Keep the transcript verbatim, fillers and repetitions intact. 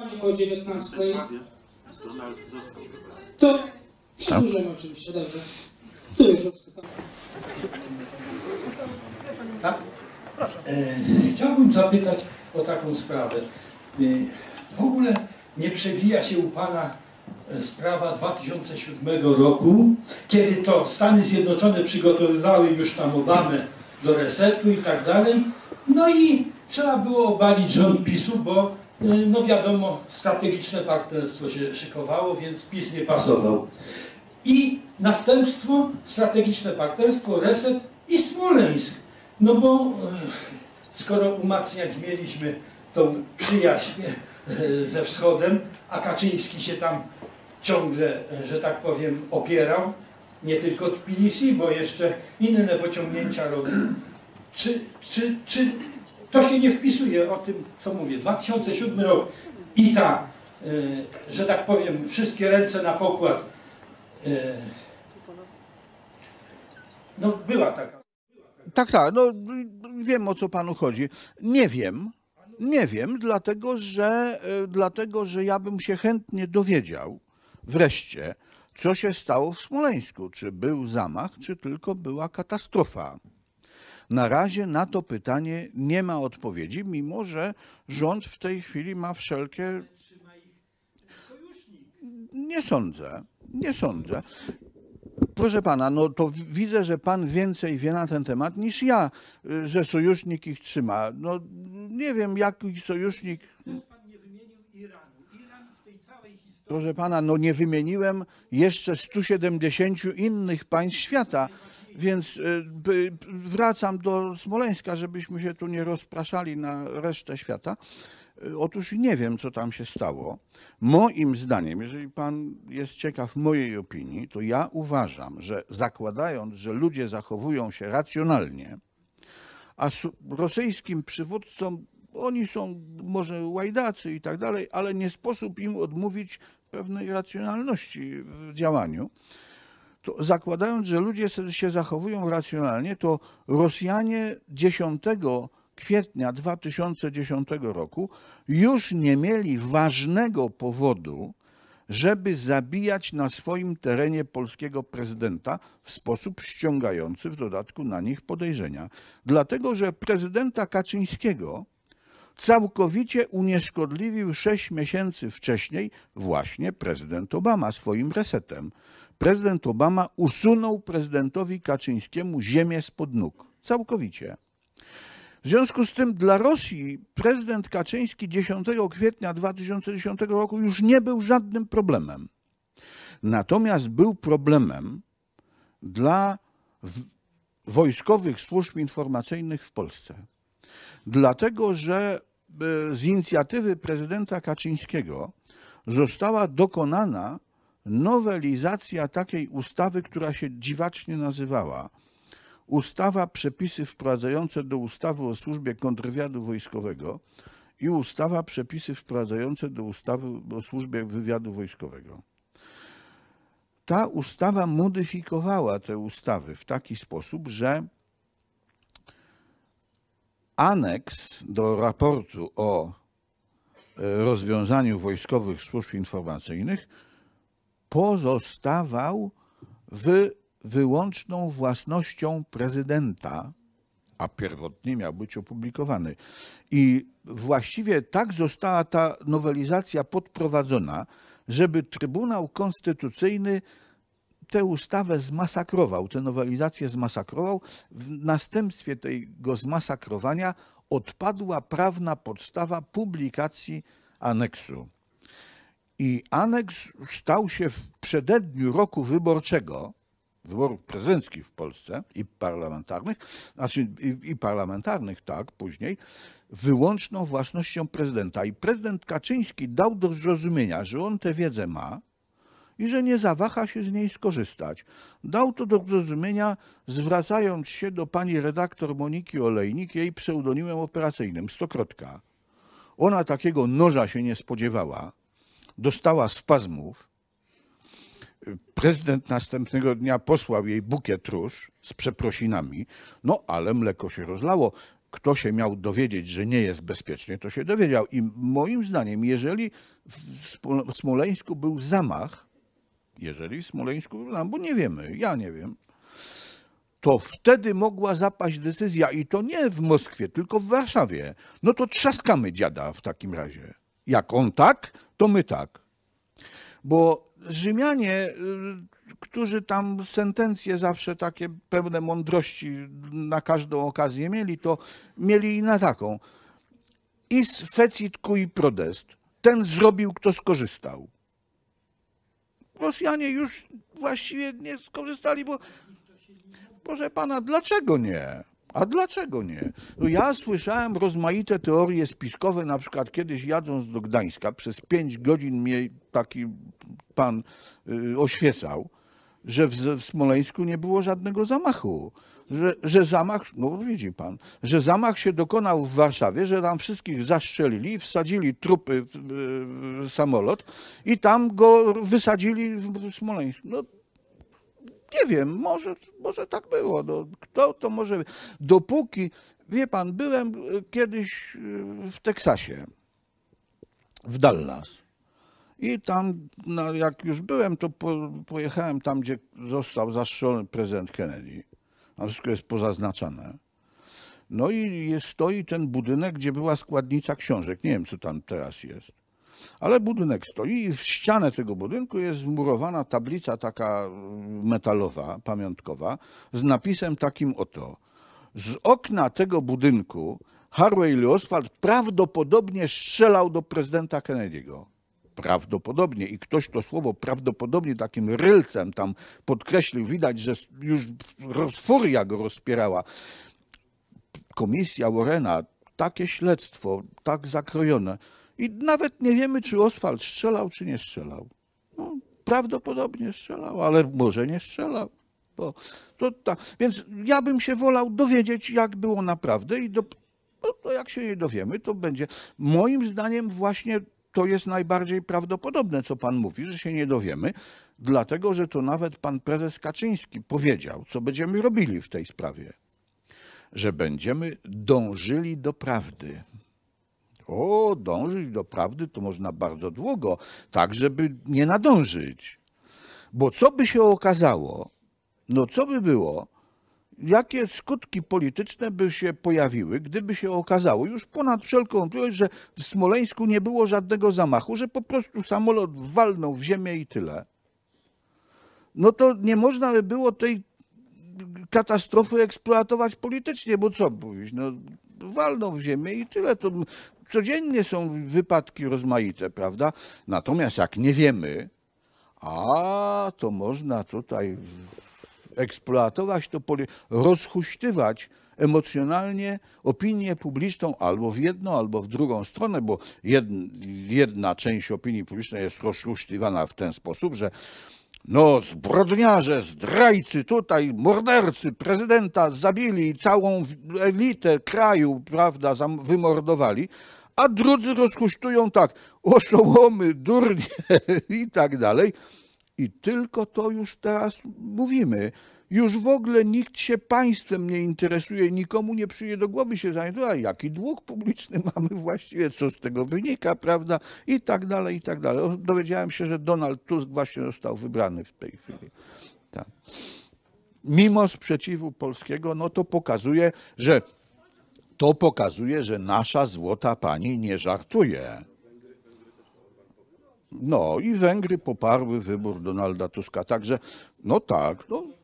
około dziewiętnastej. To przedłużymy oczywiście, dobrze. Tu już rozpytam. Tak? Proszę. E, chciałbym zapytać o taką sprawę. E, w ogóle nie przewija się u Pana sprawa dwa tysiące siódmego roku, kiedy to Stany Zjednoczone przygotowywały już tam Obamę do resetu i tak dalej. No i trzeba było obalić rząd PiSu, bo no wiadomo, strategiczne partnerstwo się szykowało, więc PiS nie pasował. I następstwo, strategiczne partnerstwo, reset i Smoleńsk. No bo skoro umacniać mieliśmy tą przyjaźń ze Wschodem, a Kaczyński się tam ciągle, że tak powiem, opierał, nie tylko Tbilisi, bo jeszcze inne pociągnięcia robił. Czy, czy, czy to się nie wpisuje o tym, co mówię, dwa tysiące siódmy rok i ta, y, że tak powiem, wszystkie ręce na pokład, y, no była taka. Tak, tak, no wiem, o co panu chodzi. Nie wiem, nie wiem, dlatego że, y, dlatego, że ja bym się chętnie dowiedział wreszcie, co się stało w Smoleńsku. Czy był zamach, czy tylko była katastrofa. Na razie na to pytanie nie ma odpowiedzi, mimo że rząd w tej chwili ma wszelkie... Nie sądzę, nie sądzę. Proszę pana, no to widzę, że pan więcej wie na ten temat niż ja, że sojusznik ich trzyma. No nie wiem, jaki sojusznik... Proszę pana, no nie wymieniłem jeszcze stu siedemdziesięciu innych państw świata, więc wracam do Smoleńska, żebyśmy się tu nie rozpraszali na resztę świata. Otóż nie wiem, co tam się stało. Moim zdaniem, jeżeli pan jest ciekaw mojej opinii, to ja uważam, że zakładając, że ludzie zachowują się racjonalnie, a rosyjskim przywódcom, oni są może łajdacy i tak dalej, ale nie sposób im odmówić pewnej racjonalności w działaniu, to zakładając, że ludzie się zachowują racjonalnie, to Rosjanie dziesiątego kwietnia dwa tysiące dziesiątego roku już nie mieli ważnego powodu, żeby zabijać na swoim terenie polskiego prezydenta w sposób ściągający w dodatku na nich podejrzenia. Dlatego, że prezydenta Kaczyńskiego całkowicie unieszkodliwił sześć miesięcy wcześniej właśnie prezydent Obama swoim resetem. Prezydent Obama usunął prezydentowi Kaczyńskiemu ziemię spod nóg. Całkowicie. W związku z tym dla Rosji prezydent Kaczyński dziesiątego kwietnia dwa tysiące dziesiątego roku już nie był żadnym problemem. Natomiast był problemem dla wojskowych służb informacyjnych w Polsce. Dlatego, że z inicjatywy prezydenta Kaczyńskiego została dokonana nowelizacja takiej ustawy, która się dziwacznie nazywała Ustawa Przepisy wprowadzające do ustawy o służbie kontrwywiadu wojskowego i Ustawa Przepisy wprowadzające do ustawy o służbie wywiadu wojskowego. Ta ustawa modyfikowała te ustawy w taki sposób, że aneks do raportu o rozwiązaniu wojskowych służb informacyjnych pozostawał w wyłączną własnością prezydenta, a pierwotnie miał być opublikowany. I właściwie tak została ta nowelizacja podprowadzona, żeby Trybunał Konstytucyjny tę ustawę zmasakrował, tę nowelizację zmasakrował. W następstwie tego zmasakrowania odpadła prawna podstawa publikacji aneksu. I aneks stał się w przededniu roku wyborczego, wyborów prezydenckich w Polsce i parlamentarnych, znaczy i, i parlamentarnych, tak, później, wyłączną własnością prezydenta. I prezydent Kaczyński dał do zrozumienia, że on tę wiedzę ma i że nie zawaha się z niej skorzystać. Dał to do zrozumienia, zwracając się do pani redaktor Moniki Olejnik, jej pseudonimem operacyjnym, Stokrotka. Ona takiego noża się nie spodziewała, dostała spazmów. Prezydent następnego dnia posłał jej bukiet róż z przeprosinami, no ale mleko się rozlało. kto się miał dowiedzieć, że nie jest bezpiecznie, to się dowiedział. I moim zdaniem, jeżeli w Smoleńsku był zamach, jeżeli w Smoleńsku był zamach, bo nie wiemy, ja nie wiem, to wtedy mogła zapaść decyzja i to nie w Moskwie, tylko w Warszawie. No to trzaskamy dziada w takim razie. Jak on tak, to my tak. Bo Rzymianie, którzy tam sentencje zawsze takie pełne mądrości na każdą okazję mieli, to mieli i na taką. Is fecit cui prodest. Ten zrobił, kto skorzystał. Rosjanie już właściwie nie skorzystali, bo proszę pana, dlaczego nie? A dlaczego nie? No ja słyszałem rozmaite teorie spiskowe, na przykład kiedyś jadąc do Gdańska, przez pięć godzin mnie taki pan y, oświecał, że w, w Smoleńsku nie było żadnego zamachu. Że, że zamach, no widzi pan, że zamach się dokonał w Warszawie, że tam wszystkich zastrzelili, wsadzili trupy w, w, w samolot i tam go wysadzili w Smoleńsku. No, nie wiem, może, może tak było. No, kto to może... Dopóki, wie pan, byłem kiedyś w Teksasie, w Dallas. I tam, no, jak już byłem, to po, pojechałem tam, gdzie został zastrzelony prezydent Kennedy. Tam wszystko jest pozaznaczane. No i jest, stoi ten budynek, gdzie była składnica książek. Nie wiem, co tam teraz jest. Ale budynek stoi i w ścianę tego budynku jest wmurowana tablica taka metalowa, pamiątkowa, z napisem takim oto. Z okna tego budynku Harvey Lee Oswald prawdopodobnie strzelał do prezydenta Kennedy'ego. Prawdopodobnie. I ktoś to słowo prawdopodobnie takim rylcem tam podkreślił. Widać, że już furia go rozpierała. Komisja Warrena, takie śledztwo, tak zakrojone. I nawet nie wiemy, czy Oswald strzelał, czy nie strzelał. No, prawdopodobnie strzelał, ale może nie strzelał. Bo to tak. Więc ja bym się wolał dowiedzieć, jak było naprawdę i do, no, to jak się nie dowiemy, to będzie. Moim zdaniem właśnie to jest najbardziej prawdopodobne, co pan mówi, że się nie dowiemy, dlatego że to nawet pan prezes Kaczyński powiedział, co będziemy robili w tej sprawie, że będziemy dążyli do prawdy. O, dążyć do prawdy to można bardzo długo, tak żeby nie nadążyć. Bo co by się okazało, no co by było, jakie skutki polityczne by się pojawiły, gdyby się okazało już ponad wszelką wątpliwość, że w Smoleńsku nie było żadnego zamachu, że po prostu samolot walnął w ziemię i tyle. No to nie można by było tej katastrofy eksploatować politycznie, bo co mówić, no walną w ziemię i tyle. To codziennie są wypadki rozmaite, prawda? Natomiast jak nie wiemy, a to można tutaj eksploatować to, rozhuśtywać emocjonalnie opinię publiczną albo w jedną, albo w drugą stronę, bo jedna, jedna część opinii publicznej jest rozhuśtywana w ten sposób, że no zbrodniarze, zdrajcy tutaj, mordercy prezydenta zabili, całą elitę kraju, prawda, wymordowali, a drudzy rozhuśtują tak, oszołomy, durnie i tak dalej. I tylko to już teraz mówimy. Już w ogóle nikt się państwem nie interesuje, nikomu nie przyjdzie do głowy się zająć, a jaki dług publiczny mamy właściwie, co z tego wynika, prawda, i tak dalej, i tak dalej. Dowiedziałem się, że Donald Tusk właśnie został wybrany w tej chwili. Tak. Mimo sprzeciwu polskiego, no to pokazuje, że to pokazuje, że nasza złota pani nie żartuje. No i Węgry poparły wybór Donalda Tuska, także no tak, no